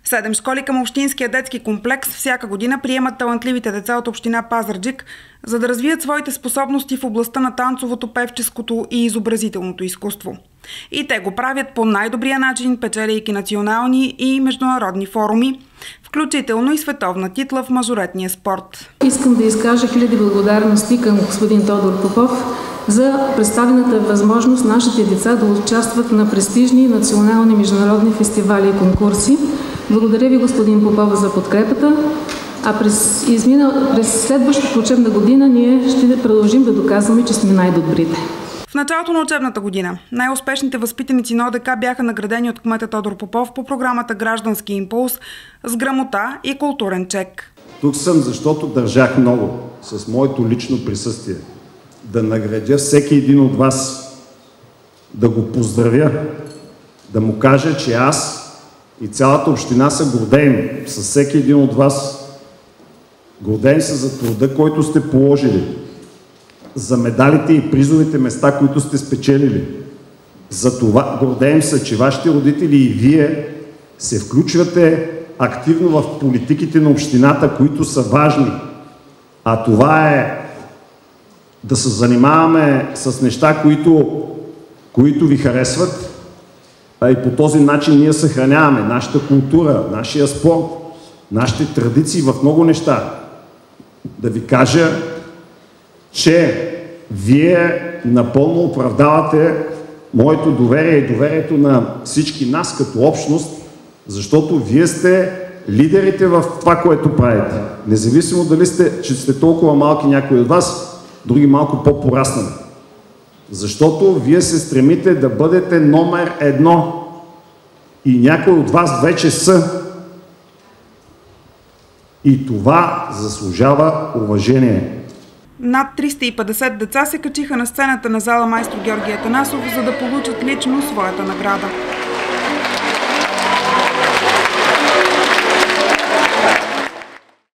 7 школи към общинския детски комплекс всяка година приемат талантливите деца от община Пазарджик, за да развият своите способности в областта на танцовото, певческото и изобразителното изкуство. И те го правят по най-добрия начин, печелейки национални и международни форуми, включително и световна титла в мажоретния спорт. Искам да изкажа хиляди благодарности към господин Тодор Попов за представената възможност нашите деца да участват на престижни национални международни фестивали и конкурси. Благодаря ви, господин Попов, за подкрепата. А през следващата учебна година ние ще продължим да доказваме, че сме най-добрите. В началото на учебната година най-успешните възпитаници на ОДК бяха наградени от кмета Тодор Попов по програмата Граждански импулс с грамота и културен чек. Тук съм, защото държах много с моето лично присъствие да наградя всеки един от вас, да го поздравя, да му кажа, че аз и цялата община се гордеем с всеки един от вас. Гордеем се за труда, който сте положили, за медалите и призовите места, които сте спечелили. За това гордеем се, че вашите родители и вие се включвате активно в политиките на общината, които са важни. А това е да се занимаваме с неща, които ви харесват, а и по този начин ние съхраняваме нашата култура, нашия спорт, нашите традиции в много неща. Да ви кажа, че вие напълно оправдавате моето доверие и доверието на всички нас като общност, защото вие сте лидерите в това, което правите. Независимо дали че сте толкова малки някои от вас, други малко по-пораснали. Защото вие се стремите да бъдете номер едно и някои от вас вече са. И това заслужава уважение. Над 350 деца се качиха на сцената на зала Майстор Георги Атанасов, за да получат лично своята награда.